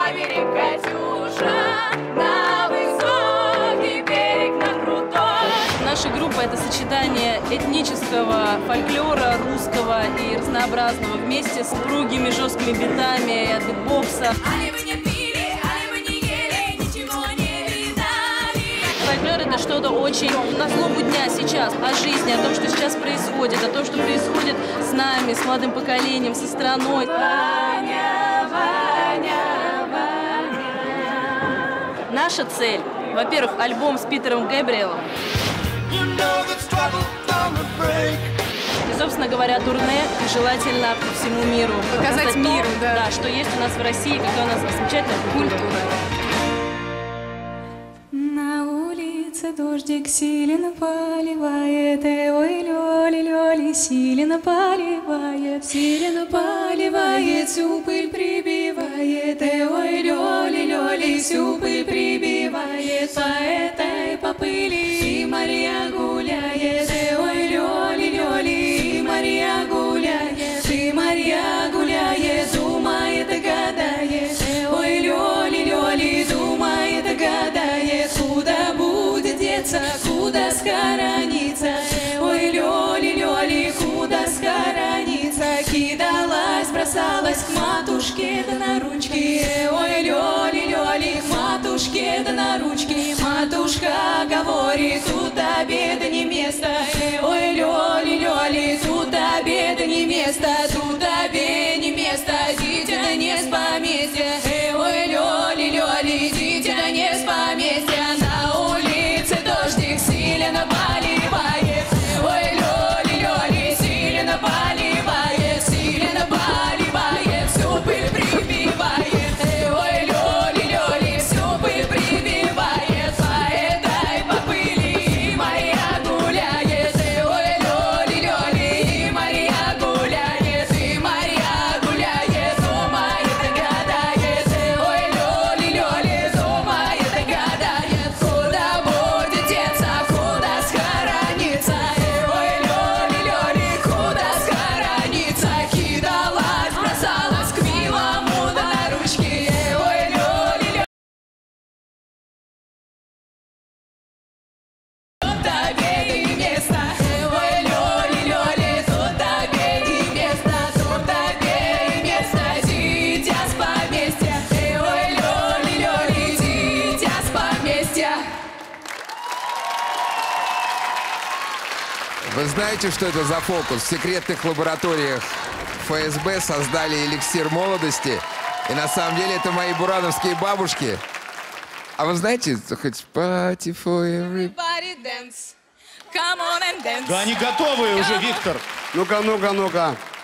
берег, Катюша, на высокий берег, на крутой. Наша группа — это сочетание этнического фольклора, русского и разнообразного вместе с упругими жесткими битами от битбокса. Али вы не пили, али вы не ели, ничего не видали. Фольклор — это что-то очень на злобу дня сейчас, о жизни, о том, что сейчас происходит, о том, что происходит с нами, с молодым поколением, со страной. Ваня, Ваня, Ваня. Наша цель, во-первых, альбом с Питером Гэбриэлом. И, собственно говоря, турне, и желательно по всему миру. Показать миру, да. Да, что есть у нас в России, какая у нас замечательная культура. На улице дождик сильно поливает, ой, лёли, лёли, сильно поливает, всю пыль прибивает, ой, лёли, лёли, всю пыль прибивает, по этой, по пыли, и Мария гуляет, ой, лёли, лёли, и Мария гуляет, и Мария гуляет, думает, гадает, ой, лёли, лёли, думает, гадает, куда будет деться, куда схорониться, ой, лёли, лёли, куда схорониться, кидалась, бросалась к матушке да на ручки, ой, лёли, лёли, к матушке да на ручки, матушка говорит, тут обеда не место, ой, лёли, лёли, тут обеда не место, тут обеда не место, дитя не с поместья, ой, лёли, лёли, дитя не с поместья, на улице дождик сильно поливает, ой, лёли, лёли, сильно поливает, всю пыль прибивает, ой, лёли, лёли, всю пыль прибивает, по этой, по пыли, и Мария гуляет, ой, лёли, лёли, и Мария гуляет, и Мария гуляет, думает, гадает, ой, лёли, лёли, думает, гадает, куда будет деться, куда схорониться, ой, лёли, лёли, куда схорониться, кидалась, бросалась к милому да на ручки, ой, лёли, лёли. Тут обеды и место, ой, лёли, лёли, тут обеды и место, тут обеды и место, дитя с поместья, ой, лёли, лёли, дитя с поместья. Вы знаете, что это за фокус? В секретных лабораториях ФСБ создали эликсир молодости. И на самом деле это мои бурановские бабушки. А вы знаете, хоть party for every... Everybody dance, come on and dance. Да они готовы уже, Виктор. Ну-ка, ну-ка, ну-ка.